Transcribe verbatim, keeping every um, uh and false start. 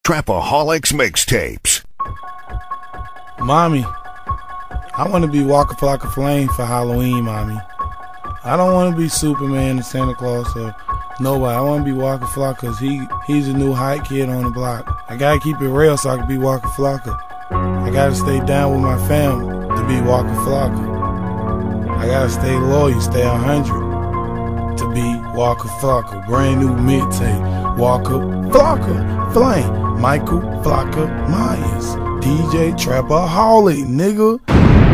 Trapaholics Mixtapes. Mommy, I want to be Waka Flocka Flame for Halloween, Mommy. I don't want to be Superman or Santa Claus or nobody. I want to be Waka Flocka because he, he's a new hype kid on the block. I got to keep it real so I can be Waka Flocka. I got to stay down with my family to be Waka Flocka. I got to stay loyal, stay one hundred to be Waka Flocka. Brand new mixtape, Waka Flocka Flame. Michael Flocka Myers, D J Trapaholic, nigga.